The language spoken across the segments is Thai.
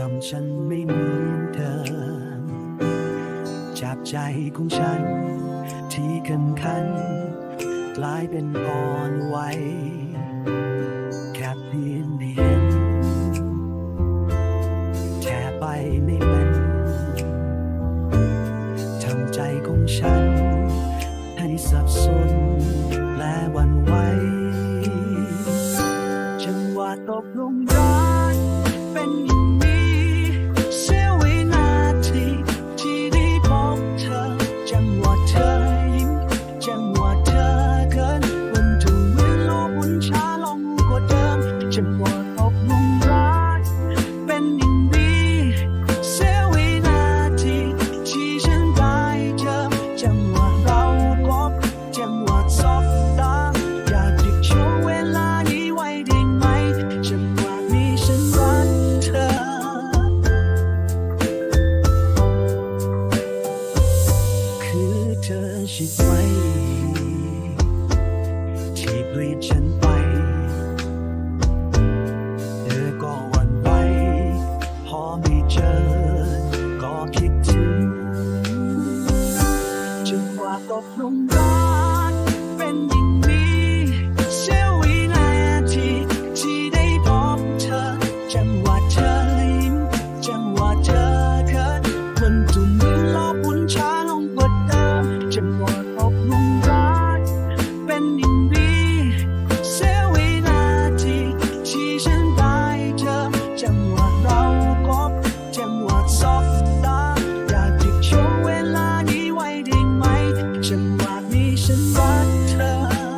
ำฉันไม่เหมือนเดิมจากใจของฉันที่เข้มขันกลายเป็นอ่อนไหวแค่เพียงได้เห็นแค่ไปไม่เป็นทำใจของฉันให้สับสนและหวั่นไหวจังหวะตกหลุมรักเป็นอย่างนี้เสี้ยววินาทีที่ได้พบเธอจังหวะเธอยิ้มจังหวะเธอเขินวันทุกเวลาหมุนช้าลงกว่าเดิมจังหวะตกหลุมรักเป็นอย่างนี้เสี้ยววินาทีที่ฉันได้เจอจังหวะเราพบจังหวะสบตาอยากหยุดช่วงเวลานี้ไว้ได้ไหมจังหวะนี้ฉันรักเธอคือเธอใช่ไหมที่เปลี่ยนฉันไปเธอก็หวั่นไหวพอไม่เจอก็คิดถึงจังหวะตกหลุมรักเป็นอย่างนี้เสี้ยววินาทีที่ได้พบเธอจังหวะเธอยิ้มจังหวะเธอเขินวันทุกเวลาหมุนช้าลงกว่าเดิมจังหวะตกหลุมรักเป็นอย่างนี้เสี้ยววินาทีที่ฉันได้เจอจังหวะเราพบจังหวะสบตาอยากหยุดช่วงเวลานี้ไว้ได้ไหมจังหวะนี้ฉันรักเธอ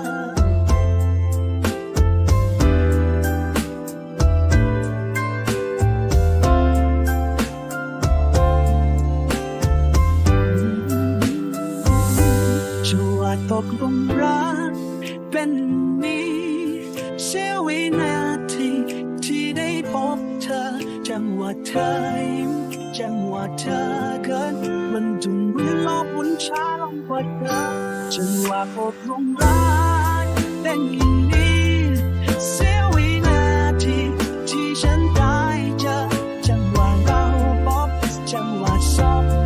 จังหวะตกหลุมรักเป็นนี้เสี้ยววินาทีที่ได้พบเธอจังหวะเธอยิ้มจังหวะเธอเขินมันจุงเวลาหมุนช้าลงกว่าเดิมจังหวะตกหลุมรักเป็นอย่างนี้เสี้ยววินาทีที่ฉันได้เจอจังหวะเราพบจังหวะสบ